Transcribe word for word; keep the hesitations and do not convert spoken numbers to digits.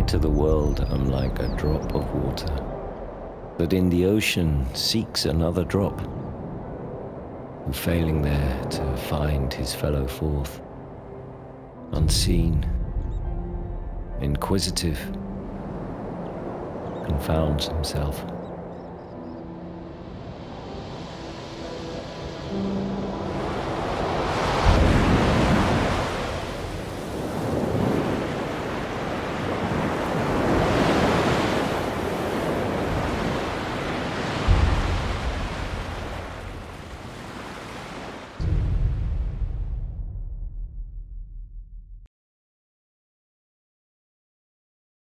to the world am like a drop of water, that in the ocean seeks another drop, who failing there to find his fellow forth, unseen, inquisitive, confounds himself.